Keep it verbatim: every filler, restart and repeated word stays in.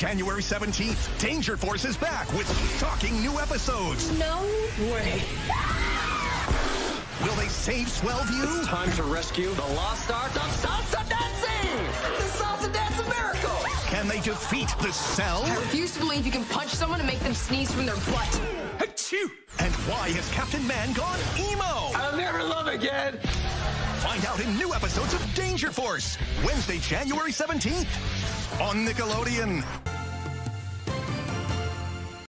January seventeenth, Danger Force is back with shocking new episodes. No way. Will they save Swellview? It's time to rescue the lost art of salsa dancing! The salsa dance of miracle! Can they defeat the Cell? I refuse to believe you can punch someone and make them sneeze from their butt. Achoo! And why has Captain Man gone emo? I'll never love again! Find out in new episodes of Danger Force, Wednesday, January seventeenth on Nickelodeon.